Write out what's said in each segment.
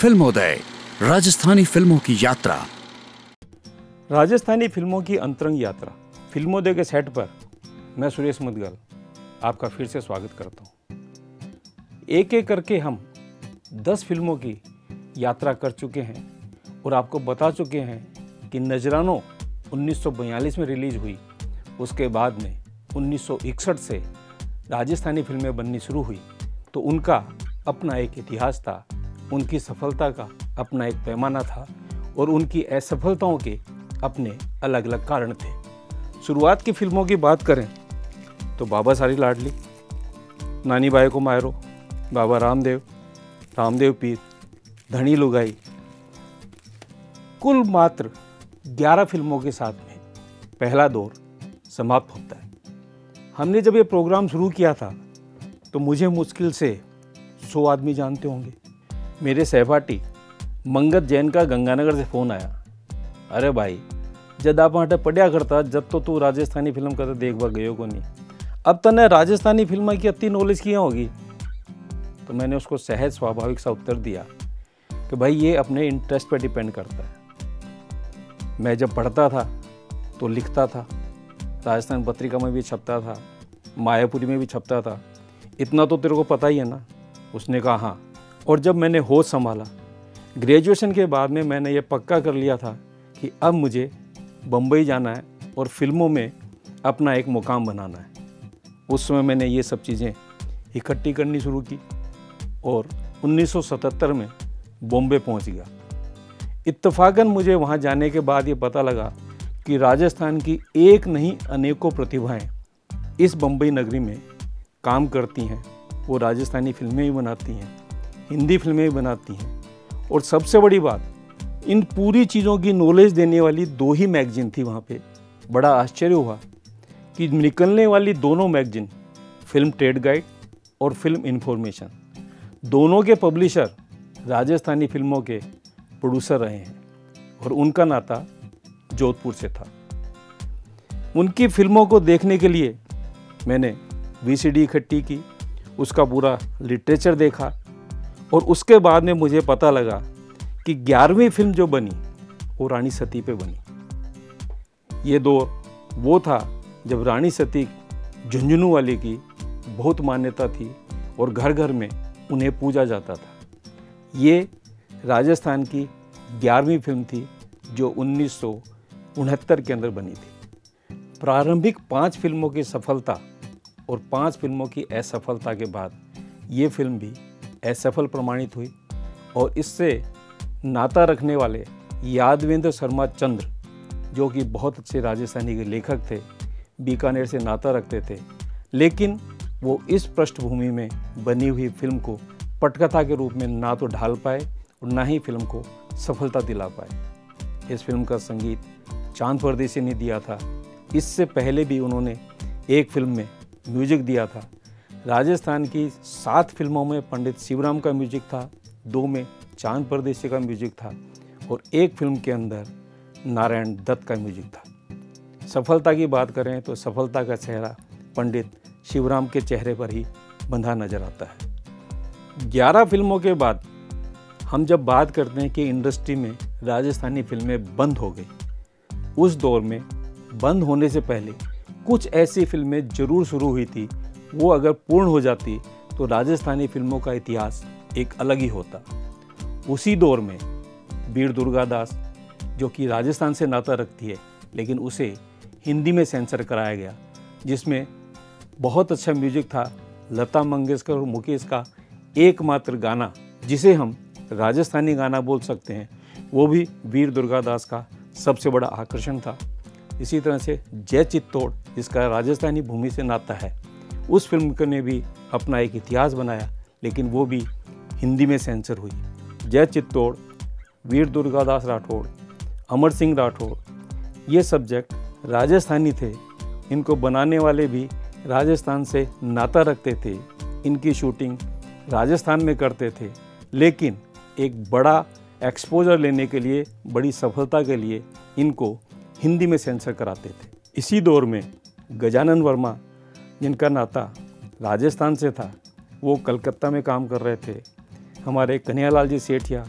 फिल्मोदय, राजस्थानी फिल्मों की यात्रा। राजस्थानी फिल्मों की अंतरंग यात्रा फिल्मोदय के सेट पर मैं सुरेश मुदगल आपका फिर से स्वागत करता हूँ। एक एक करके हम 10 फिल्मों की यात्रा कर चुके हैं और आपको बता चुके हैं कि नजरानो 1942 में रिलीज हुई, उसके बाद में 1961 से राजस्थानी फिल्में बननी शुरू हुई, तो उनका अपना एक इतिहास था, उनकी सफलता का अपना एक पैमाना था और उनकी असफलताओं के अपने अलग अलग कारण थे। शुरुआत की फिल्मों की बात करें तो बाबा सारी लाडली, नानी बाई को मायरो, बाबा रामदेव, रामदेव पीर, धनी लुगाई, कुल मात्र 11 फिल्मों के साथ में पहला दौर समाप्त होता है। हमने जब ये प्रोग्राम शुरू किया था तो मुझे मुश्किल से 100 आदमी जानते होंगे। मेरे सहपाठी मंगत जैन का गंगानगर से फ़ोन आया, अरे भाई जब आप वहाँ पढ़िया करता जब तो तू राजस्थानी फिल्म का तो देखवा गयो को नहीं, अब तने राजस्थानी फिल्म की अति नॉलेज किया होगी। तो मैंने उसको सहज स्वाभाविक सा उत्तर दिया कि भाई ये अपने इंटरेस्ट पर डिपेंड करता है। मैं जब पढ़ता था तो लिखता था, राजस्थान पत्रिका में भी छपता था, मायापुरी में भी छपता था, इतना तो तेरे को पता ही है ना। उसने कहा हाँ। और जब मैंने होश संभाला, ग्रेजुएशन के बाद में मैंने ये पक्का कर लिया था कि अब मुझे बम्बई जाना है और फिल्मों में अपना एक मुकाम बनाना है। उस समय मैंने ये सब चीज़ें इकट्ठी करनी शुरू की और 1977 में बॉम्बे पहुंच गया। इत्तेफाकन मुझे वहां जाने के बाद ये पता लगा कि राजस्थान की एक नहीं अनेकों प्रतिभाएं इस बम्बई नगरी में काम करती हैं। वो राजस्थानी फिल्में भी बनाती हैं, हिंदी फिल्में भी बनाती हैं और सबसे बड़ी बात, इन पूरी चीज़ों की नॉलेज देने वाली 2 ही मैगजीन थी वहाँ पे। बड़ा आश्चर्य हुआ कि निकलने वाली दोनों मैगजीन, फिल्म ट्रेड गाइड और फिल्म इन्फॉर्मेशन, दोनों के पब्लिशर राजस्थानी फिल्मों के प्रोड्यूसर रहे हैं और उनका नाता जोधपुर से था। उनकी फिल्मों को देखने के लिए मैंने VCD इकट्ठी की, उसका पूरा लिटरेचर देखा और उसके बाद में मुझे पता लगा कि 11वीं फिल्म जो बनी वो रानी सती पे बनी। ये दौर वो था जब रानी सती झुंझुनू वाले की बहुत मान्यता थी और घर घर में उन्हें पूजा जाता था। ये राजस्थान की 11वीं फिल्म थी जो 1969 के अंदर बनी थी। प्रारंभिक 5 फिल्मों की सफलता और 5 फिल्मों की असफलता के बाद ये फिल्म भी असफल प्रमाणित हुई और इससे नाता रखने वाले यादवेंद्र शर्मा चंद्र, जो कि बहुत अच्छे राजस्थानी के लेखक थे, बीकानेर से नाता रखते थे, लेकिन वो इस पृष्ठभूमि में बनी हुई फिल्म को पटकथा के रूप में ना तो ढाल पाए और ना ही फिल्म को सफलता दिला पाए। इस फिल्म का संगीत चांद परदेसी ने दिया था। इससे पहले भी उन्होंने एक फिल्म में म्यूजिक दिया था। राजस्थान की 7 फिल्मों में पंडित शिवराम का म्यूजिक था, 2 में चांद परदेसी का म्यूजिक था और एक फिल्म के अंदर नारायण दत्त का म्यूजिक था। सफलता की बात करें तो सफलता का चेहरा पंडित शिवराम के चेहरे पर ही बंधा नजर आता है। 11 फिल्मों के बाद हम जब बात करते हैं कि इंडस्ट्री में राजस्थानी फिल्में बंद हो गई, उस दौर में बंद होने से पहले कुछ ऐसी फिल्में जरूर शुरू हुई थी। वो अगर पूर्ण हो जाती तो राजस्थानी फिल्मों का इतिहास एक अलग ही होता। उसी दौर में वीर दुर्गादास, जो कि राजस्थान से नाता रखती है, लेकिन उसे हिंदी में सेंसर कराया गया, जिसमें बहुत अच्छा म्यूजिक था। लता मंगेशकर और मुकेश का एकमात्र गाना, जिसे हम राजस्थानी गाना बोल सकते हैं, वो भी वीर दुर्गादास का सबसे बड़ा आकर्षण था। इसी तरह से जय चित्तौड़, जिसका राजस्थानी भूमि से नाता है, उस फिल्म ने भी अपना एक इतिहास बनाया, लेकिन वो भी हिंदी में सेंसर हुई। जय चित्तौड़, वीर दुर्गादास राठौड़, अमर सिंह राठौड़, ये सब्जेक्ट राजस्थानी थे। इनको बनाने वाले भी राजस्थान से नाता रखते थे, इनकी शूटिंग राजस्थान में करते थे, लेकिन एक बड़ा एक्सपोजर लेने के लिए, बड़ी सफलता के लिए इनको हिंदी में सेंसर कराते थे। इसी दौर में गजानन वर्मा, जिनका नाता राजस्थान से था, वो कलकत्ता में काम कर रहे थे। हमारे कन्हैयालाल जी सेठिया,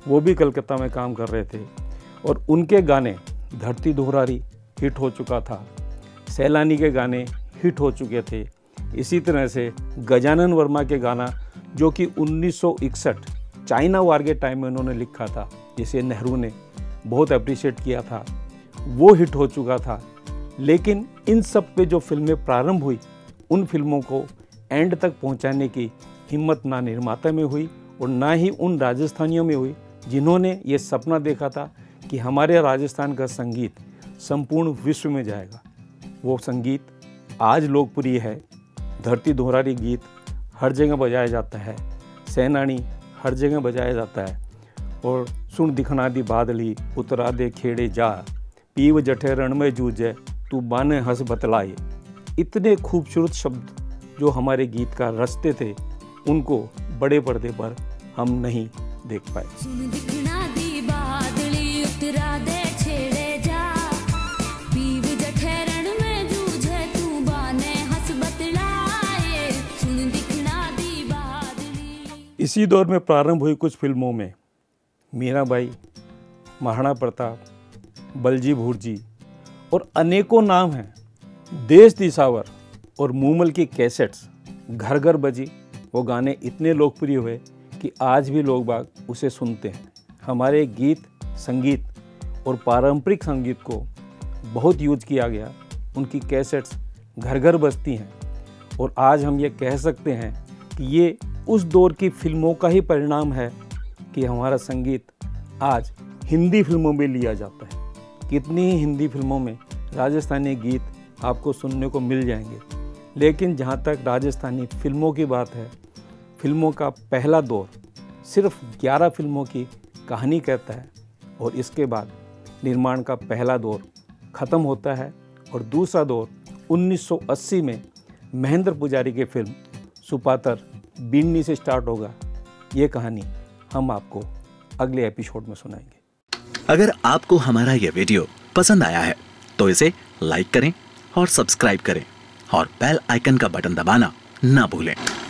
वो भी कलकत्ता में काम कर रहे थे और उनके गाने धरती दोहरारी हिट हो चुका था, सैलानी के गाने हिट हो चुके थे। इसी तरह से गजानन वर्मा के गाना जो कि 1961 चाइना वार के टाइम में उन्होंने लिखा था, जिसे नेहरू ने बहुत अप्रिशिएट किया था, वो हिट हो चुका था। लेकिन इन सब पे जो फिल्में प्रारंभ हुई, उन फिल्मों को एंड तक पहुंचाने की हिम्मत ना निर्माता में हुई और ना ही उन राजस्थानियों में हुई जिन्होंने ये सपना देखा था कि हमारे राजस्थान का संगीत संपूर्ण विश्व में जाएगा। वो संगीत आज लोकप्रिय है। धरती दोहरारी गीत हर जगह बजाया जाता है, सैनानी हर जगह बजाया जाता है, और सुन दिखना दी बादली उतरा दे खेड़े जा, पीव जठे रण में जूझे तू बाने हंस बतलाए। इतने खूबसूरत शब्द जो हमारे गीत का रचते थे, उनको बड़े पर्दे पर हम नहीं देख पाए। सुन दिखना दी बादली उतरा दे छेड़े जा, पीव जठे रण में जूझे तू बाने हंस बतलाए। सुन दिखना दी बादली। इसी दौर में प्रारंभ हुई कुछ फिल्मों में मीराबाई, महाराणा प्रताप, बलजी भूरजी और अनेकों नाम हैं। देश दिशावर और मूमल की कैसेट्स घर घर बजी। वो गाने इतने लोकप्रिय हुए कि आज भी लोग बाग उसे सुनते हैं। हमारे गीत, संगीत और पारंपरिक संगीत को बहुत यूज किया गया। उनकी कैसेट्स घर घर बजती हैं और आज हम ये कह सकते हैं कि ये उस दौर की फिल्मों का ही परिणाम है कि हमारा संगीत आज हिंदी फिल्मों में लिया जाता है। कितनी ही हिंदी फिल्मों में राजस्थानी गीत आपको सुनने को मिल जाएंगे, लेकिन जहाँ तक राजस्थानी फिल्मों की बात है, फिल्मों का पहला दौर सिर्फ 11 फिल्मों की कहानी कहता है और इसके बाद निर्माण का पहला दौर ख़त्म होता है और दूसरा दौर 1980 में महेंद्र पुजारी की फिल्म सुपातर बीन्नी से स्टार्ट होगा। ये कहानी हम आपको अगले एपिसोड में सुनाएंगे। अगर आपको हमारा यह वीडियो पसंद आया है तो इसे लाइक करें और सब्सक्राइब करें और बेल आइकन का बटन दबाना ना भूलें।